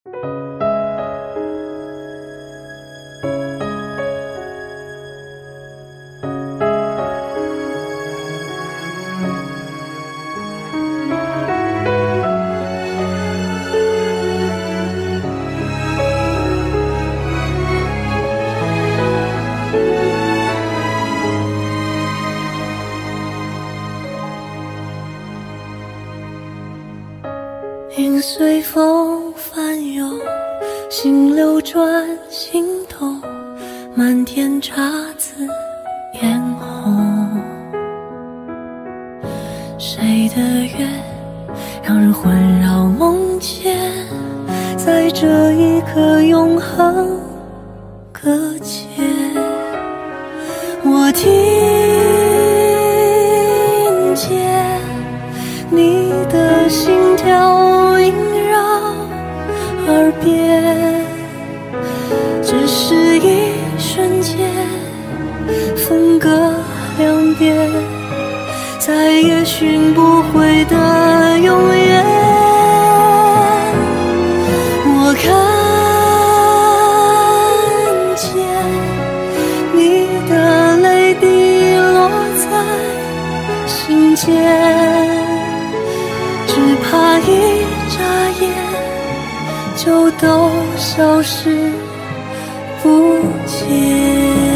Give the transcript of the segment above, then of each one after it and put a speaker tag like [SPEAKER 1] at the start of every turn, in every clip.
[SPEAKER 1] 云随风翻涌，心流转心动，满天姹紫嫣红。谁的月让人魂绕梦牵，在这一刻永恒搁浅。我听见你的心跳萦绕耳边，只是一瞬间，分隔两边，再也寻不回的永远。我看见你的泪滴落在心间，只怕一眨眼就都消失不见。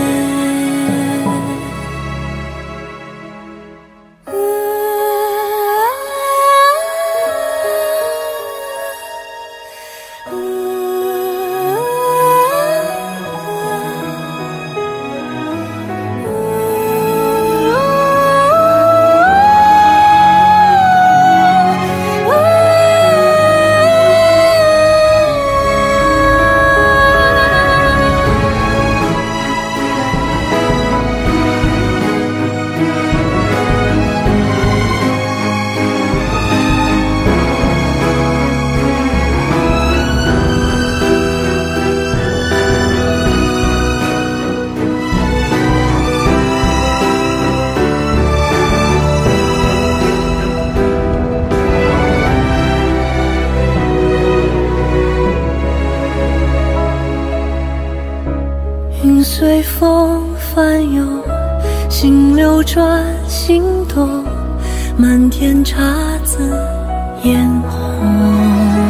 [SPEAKER 1] 云随风翻涌，心流转心动，满天姹紫嫣红。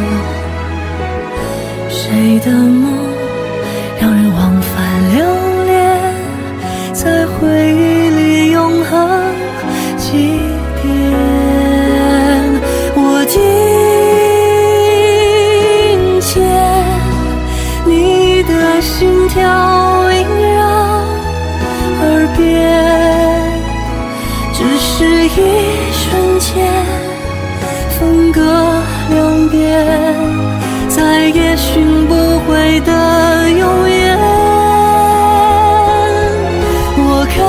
[SPEAKER 1] 谁的梦让人往返流连，在回忆里永恒祭奠。我听见你的心跳萦绕耳边，只是一瞬间，分隔两边，再也寻不回的永远。我看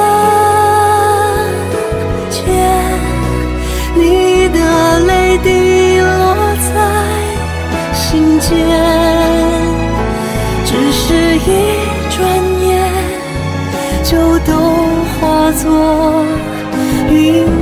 [SPEAKER 1] 见你的泪滴落在心间，只是一转眼就都化作云。